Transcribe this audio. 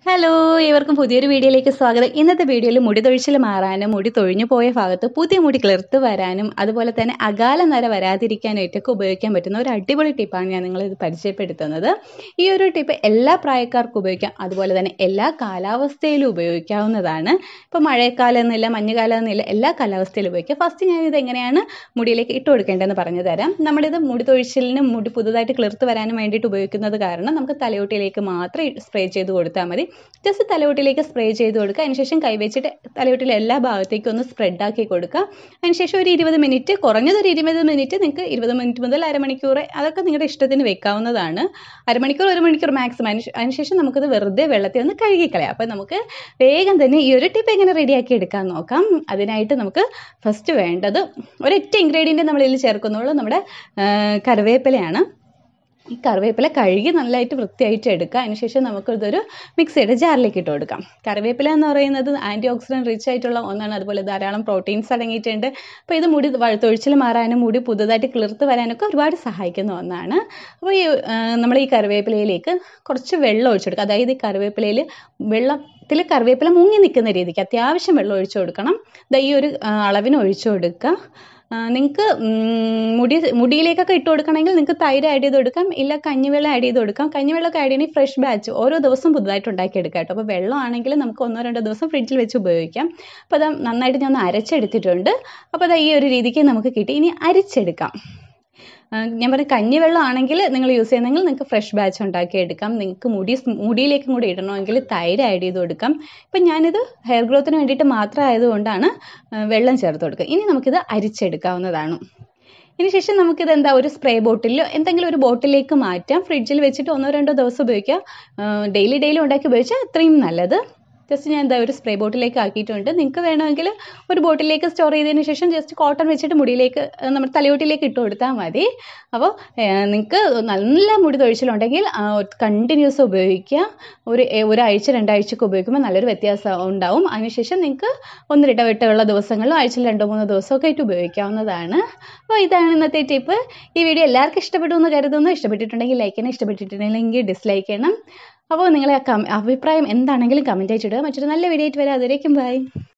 Hello ഏവർക്കും പുതിയൊരു വീഡിയോയിലേക്ക് സ്വാഗതം. ഇന്നത്തെ വീഡിയോയിൽ മുടി തൊഴിച്ചിൽ മാറാനും മുടി തൊഴിഞ്ഞു പോയ ഭാഗത്ത് പുതിയ മുടി കിളിർത്ത് വരാനും അതുപോലെ തന്നെ അകാല നര വരാതിരിക്കാനായിട്ടൊക്കെ ഉപയോഗിക്കാൻ പറ്റുന്ന ഒരു അടിപൊളി ടിപ്പാണ് ഞാൻ നിങ്ങളിത് പരിചയപ്പെടുത്തുന്നത്. ഈ ഒരു ടിപ്പ് എല്ലാ പ്രായക്കാർക്കും ഉപയോഗിക്കാം, അതുപോലെ തന്നെ എല്ലാ കാലാവസ്ഥയിലും ഉപയോഗിക്കാവുന്നതാണ്. ഇപ്പോൾ മഴക്കാലം എന്നില്ല, മഞ്ഞുകാലം എന്നില്ല, എല്ലാ കാലാവസ്ഥയിലും ഉപയോഗിക്കാം. ഫസ്റ്റ് ഞാനിത് എങ്ങനെയാണ് മുടിയിലേക്ക് ഇട്ട് കൊടുക്കേണ്ടതെന്ന് പറഞ്ഞു തരാം. നമ്മളിത് മുടി തൊഴിച്ചിലിനും മുടി പുതുതായിട്ട് കിളിർത്ത് വരാനും വേണ്ടിയിട്ട് ഉപയോഗിക്കുന്നത് കാരണം നമുക്ക് തലയോട്ടിയിലേക്ക് മാത്രം സ്പ്രേ ചെയ്ത് കൊടുത്താൽ മതി. ജസ്റ്റ് തലയോട്ടിയിലേക്ക് സ്പ്രേ ചെയ്ത് കൊടുക്കുക. അതിനുശേഷം കൈവച്ചിട്ട് തലയോട്ടിയിലെ എല്ലാ ഭാഗത്തേക്കും ഒന്ന് സ്പ്രെഡാക്കി കൊടുക്കുക. അതിനുശേഷം ഒരു 20 മിനിറ്റ്, കുറഞ്ഞതൊരു 20 മിനിറ്റ്, നിങ്ങൾക്ക് 20 മിനിറ്റ് മുതൽ അരമണിക്കൂർ, അതൊക്കെ നിങ്ങളുടെ ഇഷ്ടത്തിന് വെക്കാവുന്നതാണ്. അരമണിക്കൂർ, 1 മണിക്കൂർ മാക്സിമം. അതിനുശേഷം നമുക്കത് വെറുതെ വെള്ളത്തിൽ ഒന്ന് കഴുകിക്കളയാം. അപ്പോൾ നമുക്ക് വേഗം തന്നെ ഈ ഒരു ടിപ്പ് എങ്ങനെ റെഡിയാക്കി എടുക്കാൻ നോക്കാം. അതിനായിട്ട് നമുക്ക് ഫസ്റ്റ് വേണ്ടത് ഒരൊറ്റ ഇൻഗ്രീഡിയൻറ്റ് നമ്മളിതിൽ ചേർക്കുന്നുള്ളൂ, നമ്മുടെ കറിവേപ്പിലയാണ്. ഈ കറിവേപ്പില കഴുകി നല്ലതായിട്ട് വൃത്തിയായിട്ട് എടുക്കുക. അതിനുശേഷം നമുക്കിതൊരു മിക്സിയുടെ ജാറിലേക്ക് ഇട്ട് കൊടുക്കാം. കറിവേപ്പില എന്ന് പറയുന്നത് ആൻറ്റി ഓക്സിഡൻറ്റ് റിച്ച് ആയിട്ടുള്ള ഒന്നാണ്, അതുപോലെ ധാരാളം പ്രോട്ടീൻസ് അടങ്ങിയിട്ടുണ്ട്. അപ്പോൾ ഇത് മുടി തൊഴിച്ചിൽ മാറാനും മുടി പുതുതായിട്ട് കിളിർത്ത് വരാനൊക്കെ ഒരുപാട് സഹായിക്കുന്ന ഒന്നാണ്. അപ്പോൾ നമ്മൾ ഈ കറിവേപ്പിലയിലേക്ക് കുറച്ച് വെള്ളം ഒഴിച്ചു കൊടുക്കുക. അതായത് ഈ കറിവേപ്പിലയിൽ കറിവേപ്പില മുങ്ങി നിൽക്കുന്ന രീതിക്ക് അത്യാവശ്യം വെള്ളം ഒഴിച്ചു കൊടുക്കണം. ഈ ഒരു അളവിന് ഒഴിച്ചു കൊടുക്കുക. നിങ്ങൾക്ക് മുടിയിലേക്കൊക്കെ ഇട്ട് കൊടുക്കണമെങ്കിൽ നിങ്ങൾക്ക് തൈര് ആഡ് ചെയ്ത് കൊടുക്കാം, ഇല്ല കഞ്ഞിവെള്ളം ആഡ് ചെയ്ത് കൊടുക്കാം. കഞ്ഞിവെള്ളമൊക്കെ ആഡ് ചെയ്യണമെങ്കിൽ ഫ്രഷ് ബാച്ച് ഓരോ ദിവസം പുതുതായിട്ട് ഉണ്ടാക്കിയെടുക്കാം കേട്ടോ. അപ്പോൾ വെള്ളമാണെങ്കിൽ നമുക്ക് 1-2 ദിവസം ഫ്രിഡ്ജിൽ വെച്ച് ഉപയോഗിക്കാം. അപ്പോൾ അത് നന്നായിട്ട് ഞാൻ ഒന്ന് അരച്ചെടുത്തിട്ടുണ്ട്. അപ്പോൾ അത് ഈ ഒരു രീതിക്ക് നമുക്ക് കിട്ടി. ഇനി അരിച്ചെടുക്കാം. ഞാൻ പറഞ്ഞ കഞ്ഞിവെള്ളം ആണെങ്കിൽ നിങ്ങൾ യൂസ് ചെയ്യുന്നെങ്കിൽ നിങ്ങൾക്ക് ഫ്രഷ് ബാച്ച് ഉണ്ടാക്കിയെടുക്കാം. നിങ്ങൾക്ക് മുടിയിലേക്കും കൂടി ഇടണമെങ്കിൽ തൈര് ആഡ് ചെയ്ത് കൊടുക്കാം. ഇപ്പം ഞാനിത് ഹെയർ ഗ്രോത്തിന് വേണ്ടിയിട്ട് മാത്രം ആയതുകൊണ്ടാണ് വെള്ളം ചേർത്ത് കൊടുക്കുക. ഇനി നമുക്കിത് അരിച്ചെടുക്കാവുന്നതാണ്. ഇതിന് ശേഷം നമുക്കിത് ഒരു സ്പ്രേ ബോട്ടിലോ എന്തെങ്കിലും ഒരു ബോട്ടിലേക്ക് മാറ്റാം. ഫ്രിഡ്ജിൽ വെച്ചിട്ട് 1-2 ദിവസം ഉപയോഗിക്കാം. ഡെയിലി ഉണ്ടാക്കി ഉപയോഗിച്ചാൽ അത്രയും നല്ലത്. ജസ്റ്റ് ഞാൻ ഒരു സ്പ്രേ ബോട്ടിലേക്ക് ആക്കിയിട്ടുണ്ട്. നിങ്ങൾക്ക് വേണമെങ്കിൽ ഒരു ബോട്ടിലേക്ക് സ്റ്റോർ ചെയ്തതിന് ശേഷം ജസ്റ്റ് കോട്ടൺ വെച്ചിട്ട് മുടിയിലേക്ക് നമ്മുടെ തലയോട്ടിലേക്ക് ഇട്ട് കൊടുത്താൽ മതി. അപ്പോൾ നിങ്ങൾക്ക് നല്ല മുടി തൊഴിച്ചിലുണ്ടെങ്കിൽ കണ്ടിന്യൂസ് ഉപയോഗിക്കുക. ഒരാഴ്ച 2 ആഴ്ചയൊക്കെ ഉപയോഗിക്കുമ്പോൾ നല്ലൊരു വ്യത്യാസം ഉണ്ടാവും. അതിനുശേഷം നിങ്ങൾക്ക് ഇടവിട്ടുള്ള ദിവസങ്ങളിലും ആഴ്ചയിൽ 2-3 ദിവസമൊക്കെ ആയിട്ട് ഉപയോഗിക്കാവുന്നതാണ്. അപ്പോൾ ഇതാണ് ഇന്നത്തെ ടിപ്പ്. ഈ വീഡിയോ എല്ലാവർക്കും ഇഷ്ടപ്പെട്ടു എന്ന് കരുതുന്നു. ഇഷ്ടപ്പെട്ടിട്ടുണ്ടെങ്കിൽ ലൈക്ക് ചെയ്യണം, ഇഷ്ടപ്പെട്ടിട്ടുണ്ടെങ്കിൽ ഡിസ്ലൈക്ക് ചെയ്യണം. അപ്പോൾ നിങ്ങളെ അഭിപ്രായം എന്താണെങ്കിലും കമൻറ്റ് ആയിട്ട് ഇടുക. മറ്റൊരു നല്ല വീഡിയോ ആയിട്ട് വരാം. അതുവരേക്കും ബൈ.